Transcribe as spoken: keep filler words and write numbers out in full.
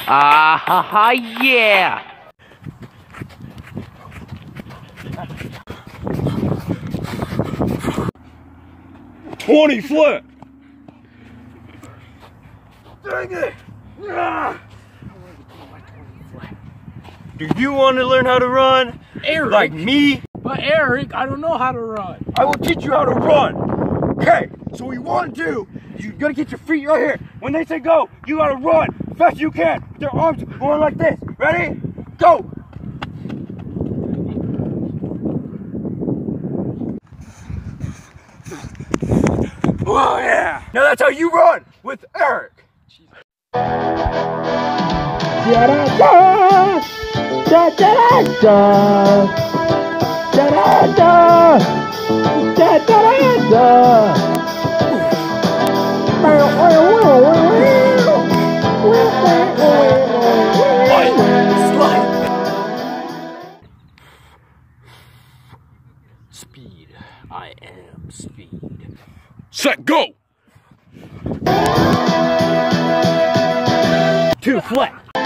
Ah ha ha, yeah! twenty flip! Dang it! Ah. Do you want to learn how to run? Eric. Like me? But Eric, I don't know how to run. I will teach you how to run. Okay, so what you want to do, you gotta get your feet right here. When they say go, you gotta run as fast as you can. With your arms going like this. Ready? Go! Oh yeah! Now that's how you run with Eric. Da-da-da! Da-da-da! Da-da-da! Da-da-da! Speed. I am speed. Set, go! Two flat.